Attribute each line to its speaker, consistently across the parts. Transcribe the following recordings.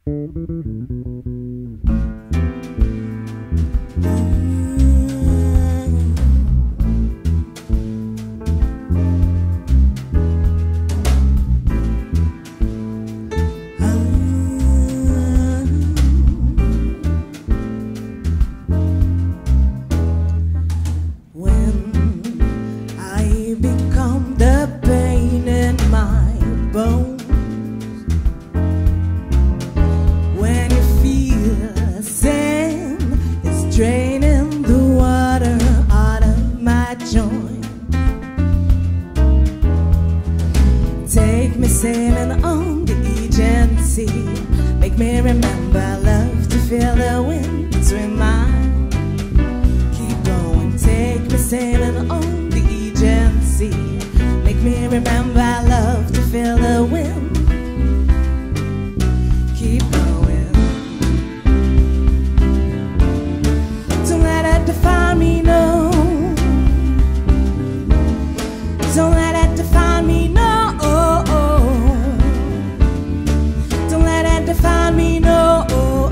Speaker 1: Draining the water out of my joint. Take me sailing on the Aegean Sea. Make me remember I love to feel the wind between mine. Keep going. Take me sailing on the Aegean Sea. Make me remember I love to feel the wind. Keep going. Define me, no. Don't let it define me, no. Don't let it define me, no.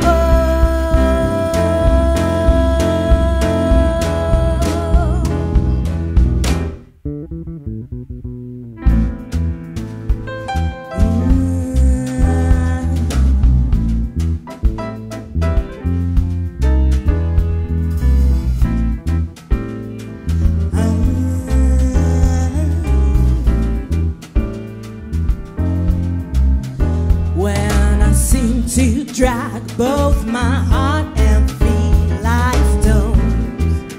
Speaker 1: To drag both my heart and feet like stones.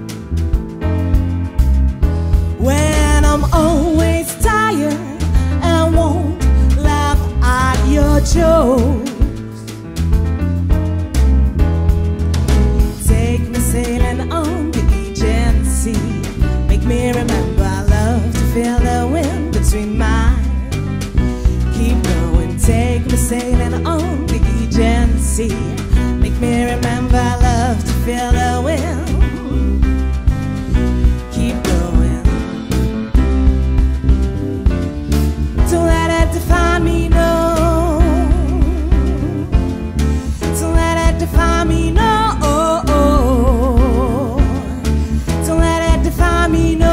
Speaker 1: When I'm always tired and won't laugh at your jokes. Take me sailing on the Aegean Sea. Make me remember I love to feel the wind between mine. Keep going. Take me sailing on the Aegean Sea. Make me remember I love to feel the wind. Keep going. Don't let it define me, no. Don't let it define me, no. Don't let it define me, no.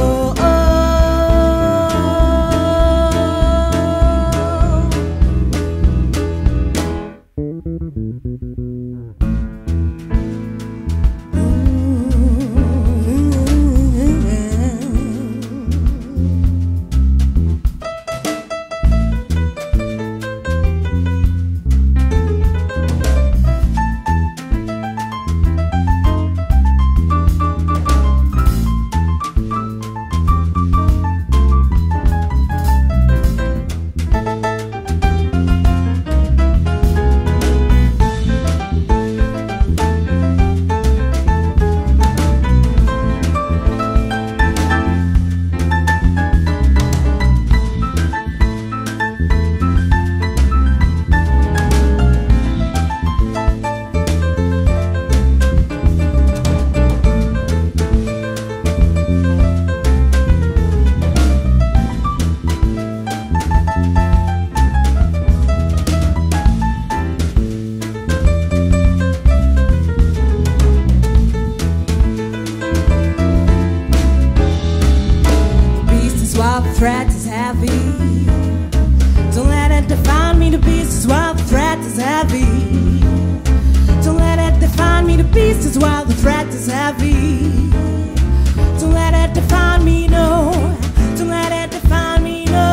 Speaker 1: Threat is heavy. Don't let it define me. The beast is wild. The threat is heavy. Don't let it define me. The beast is wild. The threat is heavy. Don't let it define me. No. Don't let it define me. No.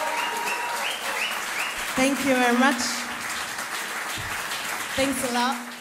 Speaker 1: Thank you very much. Thanks a lot.